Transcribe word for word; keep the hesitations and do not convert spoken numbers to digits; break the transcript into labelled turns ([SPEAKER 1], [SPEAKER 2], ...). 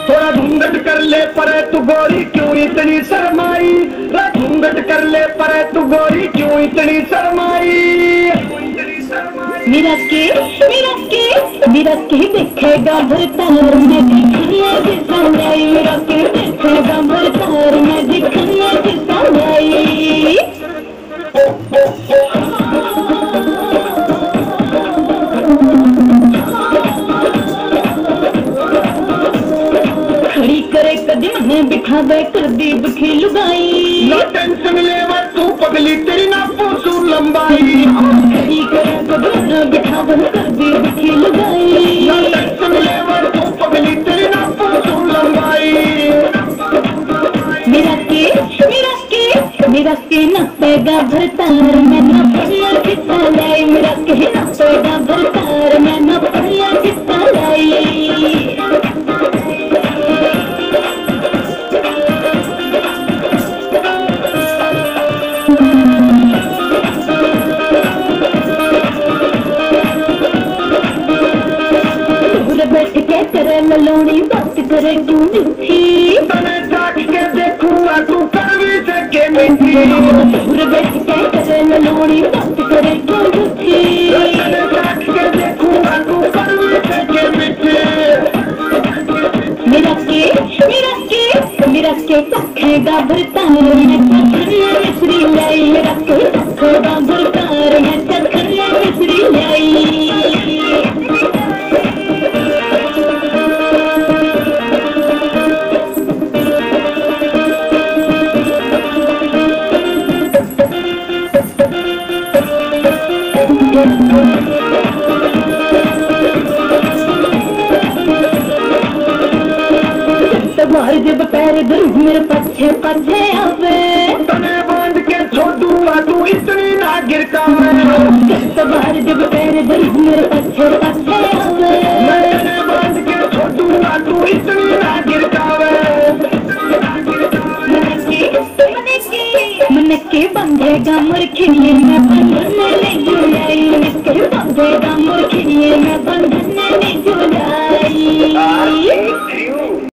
[SPEAKER 1] थोड़ा घूंघट कर ले परे तू गोरी क्यों इतनी शर्माई, घूंघट कर ले परे तू गोरी क्यों इतनी शर्माई।
[SPEAKER 2] मेरा के मेरा के मेरा के देखेगा भरतार में दिखने की संगाई, मेरा के देखेगा भरतार में दिखने की संगाई। खड़ी करे कदम में बिठावे कर दी दुखी लुगाई,
[SPEAKER 1] ना टेंशन लेवा तू पगली तेरी ना पूछू लंबाई।
[SPEAKER 2] खड़ी करे कदम में बिठावे कर दी दुखी लुगाई,
[SPEAKER 1] ना टेंशन लेवा तू पगली तेरी ना पूछू लंबाई।
[SPEAKER 2] मेरा के मेरा के मेरा के नपेगा भरतार में न पड़िया कितना लाई, मेरा के नपेगा भरतार में न पड़िया कितना लाई। बैठ के करे ललोड़ी बात करे क्यों मीठी,
[SPEAKER 1] तने जाग के देखूंगा तू कड़वी से के मीठी।
[SPEAKER 2] दूर बैठ के करे ललोड़ी बात करे क्यों मीठी,
[SPEAKER 1] तने जाग के देखूंगा तू कड़वी से के मीठी।
[SPEAKER 2] मेरा के मेरा के मेरा के चखेगा भरतार में चखरिया मिश्री लाई, मेरा के चखेगा भरतार में चखरिया मिश्री लाई। बाहर जब पैर धरू मेरे पछे पछे आवे,
[SPEAKER 1] तने बांध के छोड़ूंगा तू इतनी ना गिरता मैं।
[SPEAKER 2] बाहर जब पैर धरू मेरे पछे पछे आवे,
[SPEAKER 1] तने बांध के छोड़ूंगा तू इतनी ना गिरता मैं।
[SPEAKER 2] मन के बंधेगा मुर्खिए में बंधने ले जुलाई, मन के बंधेगा मुर्खिए में बंधने